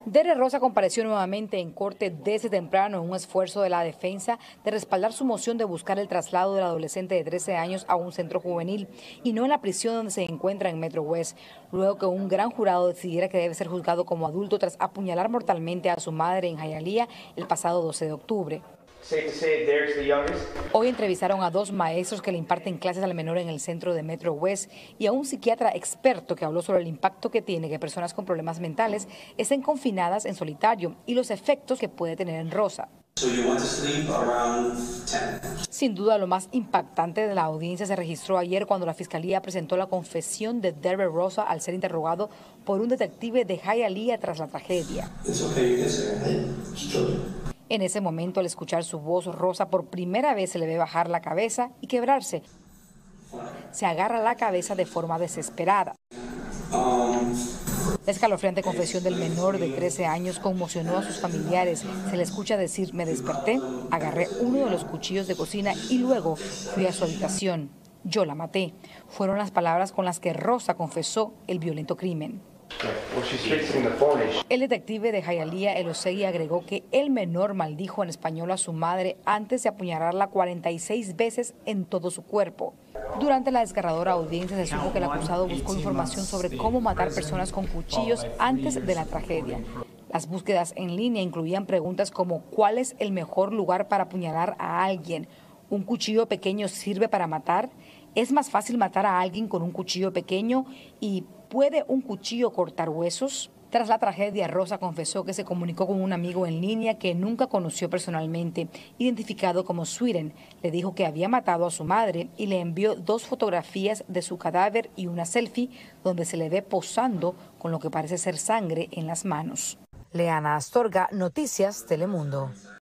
Dere Rosa compareció nuevamente en corte desde temprano en un esfuerzo de la defensa de respaldar su moción de buscar el traslado del adolescente de 13 años a un centro juvenil y no en la prisión donde se encuentra en Metro West, luego que un gran jurado decidiera que debe ser juzgado como adulto tras apuñalar mortalmente a su madre en Hialeah el pasado 12 de octubre. Hoy entrevistaron a 2 maestros que le imparten clases al menor en el centro de Metro West y a un psiquiatra experto que habló sobre el impacto que tiene que personas con problemas mentales estén confinadas en solitario y los efectos que puede tener en Rosa. Sin duda, lo más impactante de la audiencia se registró ayer cuando la fiscalía presentó la confesión de Dere Rosa al ser interrogado por un detective de Hialeah tras la tragedia. En ese momento, al escuchar su voz, Rosa por primera vez se le ve bajar la cabeza y quebrarse. Se agarra la cabeza de forma desesperada. La escalofriante confesión del menor de 13 años conmocionó a sus familiares. Se le escucha decir: me desperté, agarré uno de los cuchillos de cocina y luego fui a su habitación. Yo la maté. Fueron las palabras con las que Rosa confesó el violento crimen. El detective de Hialeah, Elosegui, agregó que el menor maldijo en español a su madre antes de apuñalarla 46 veces en todo su cuerpo. Durante la desgarradora audiencia se supo que el acusado buscó información sobre cómo matar personas con cuchillos antes de la tragedia. Las búsquedas en línea incluían preguntas como: ¿cuál es el mejor lugar para apuñalar a alguien? ¿Un cuchillo pequeño sirve para matar? ¿Es más fácil matar a alguien con un cuchillo pequeño? ¿Y puede un cuchillo cortar huesos? Tras la tragedia, Rosa confesó que se comunicó con un amigo en línea que nunca conoció personalmente, identificado como Sweden. Le dijo que había matado a su madre y le envió 2 fotografías de su cadáver y una selfie donde se le ve posando con lo que parece ser sangre en las manos. Leana Astorga, Noticias Telemundo.